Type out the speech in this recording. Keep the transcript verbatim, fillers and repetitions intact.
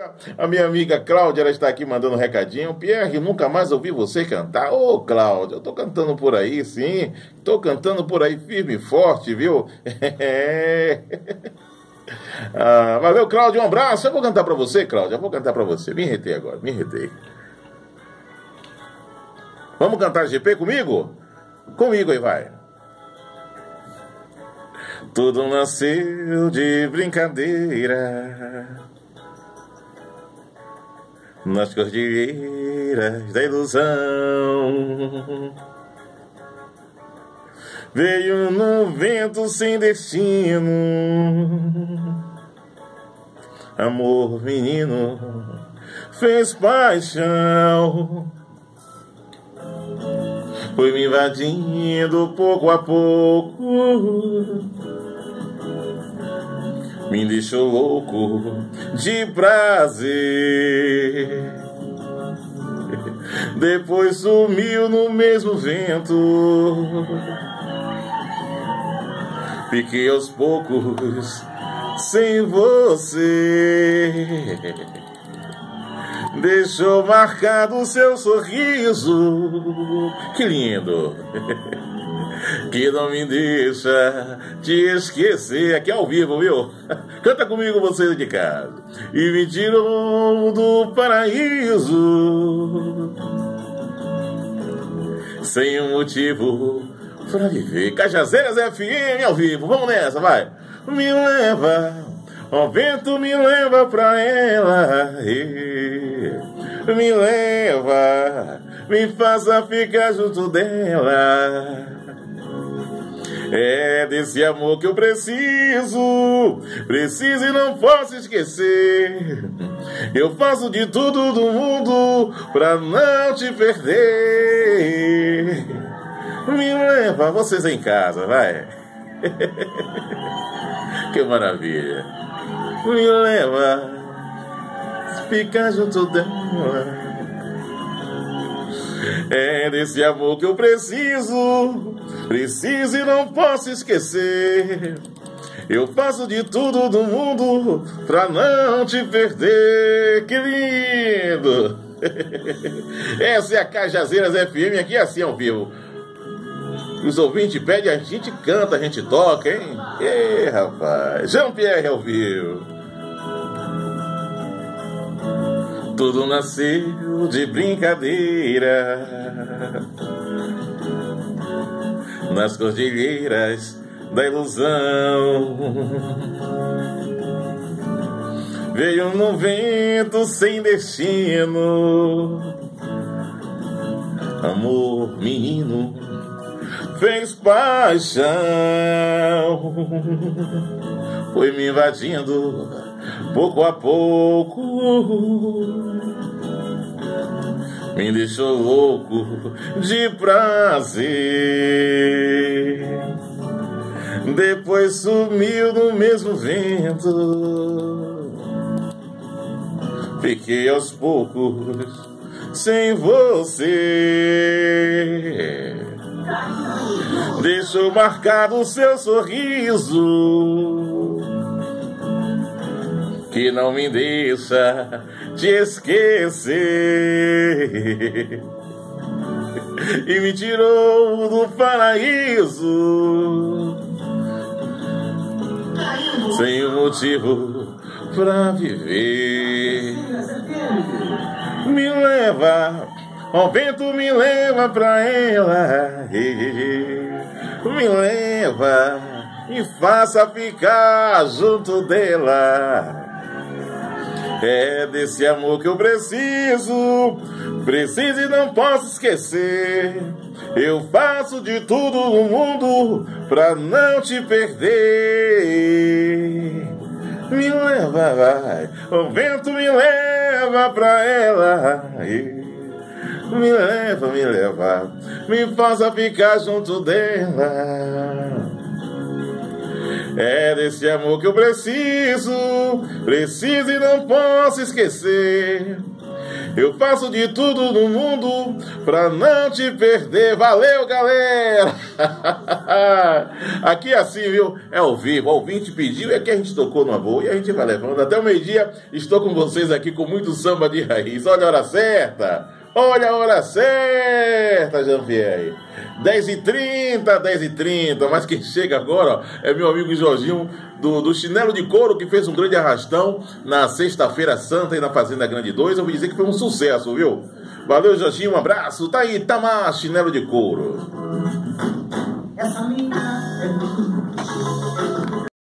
A minha amiga Cláudia, ela está aqui mandando um recadinho. Pierre, nunca mais ouvi você cantar. Ô, Cláudia, eu tô cantando por aí, sim. Tô cantando por aí firme e forte, viu? Ah, valeu, Cláudia, um abraço. Eu vou cantar pra você, Cláudia. Eu vou cantar pra você. Me retei agora, me retei. Vamos cantar G P comigo? Comigo aí, vai. Tudo nasceu de brincadeira nas cordilheiras da ilusão. Veio no vento sem destino, amor menino fez paixão. Foi me invadindo pouco a pouco, me deixou louco de prazer. Depois sumiu no mesmo vento. Fiquei aos poucos sem você. Deixou marcado o seu sorriso. Que lindo. Que não me deixa te esquecer. Aqui ao vivo, viu? Canta comigo você de casa. E me tirou do paraíso sem um motivo pra viver. Cajazeiras F M ao vivo. Vamos nessa, vai. Me leva, o vento me leva pra ela. Me leva, me faça ficar junto dela. É desse amor que eu preciso, preciso e não posso esquecer. Eu faço de tudo do mundo pra não te perder. Me leva, vocês em casa, vai. Que maravilha. Me leva, fica junto dela. É desse amor que eu preciso, preciso e não posso esquecer. Eu faço de tudo do mundo pra não te perder. Que lindo. Essa é a Cajazeiras F M, aqui é assim ao vivo. Os ouvintes pedem, a gente canta, a gente toca, hein? Ê, rapaz, Jean-Pierre ao vivo. Tudo nasceu de brincadeira nas cordilheiras da ilusão. Veio no vento sem destino, amor menino fez paixão. Foi me invadindo pouco a pouco, me deixou louco de prazer. Depois sumiu no mesmo vento. Fiquei aos poucos sem você. Deixou marcado o seu sorriso que não me deixa te esquecer. E me tirou do paraíso sem um motivo pra viver. Me leva, o vento me leva pra ela. Me leva, me faça ficar junto dela. É desse amor que eu preciso, preciso e não posso esquecer. Eu faço de tudo no mundo pra não te perder. Me leva, vai, o vento me leva pra ela. Me leva, me leva, me faça ficar junto dela. É desse amor que eu preciso, preciso e não posso esquecer. Eu faço de tudo no mundo pra não te perder. Valeu, galera! Aqui é assim, viu? É ao vivo. O ouvinte pediu e aqui a gente tocou no avô. E a gente vai levando. Até o meio-dia estou com vocês aqui com muito samba de raiz. Olha a hora certa! Olha a hora certa, Jean-Pierre. dez e trinta, dez e trinta. Mas quem chega agora, ó, é meu amigo Jorginho do, do Chinelo de Couro, que fez um grande arrastão na sexta-feira santa e na Fazenda Grande dois. Eu vou dizer que foi um sucesso, viu? Valeu, Jorginho, um abraço. Tá aí, Tamar, Chinelo de Couro.